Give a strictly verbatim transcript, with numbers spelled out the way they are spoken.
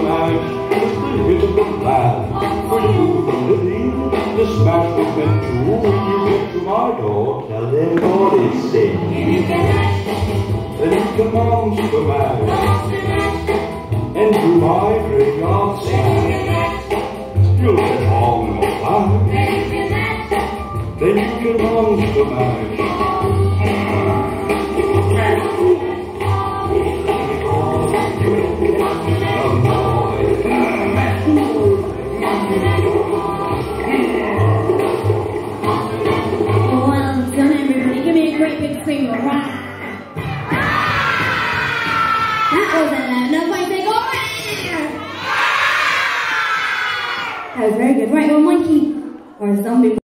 mash, just a hit of the plan. For you from the lead, the smash was meant to. When you get to my door, tell them what it said. Then you commands the mash, and to my graveyard smash. You'll get on the fire, then you command the mash. Great big scream of rah! That wasn't loud enough. I say go rah! That was very good. Right, well, monkey or a zombie.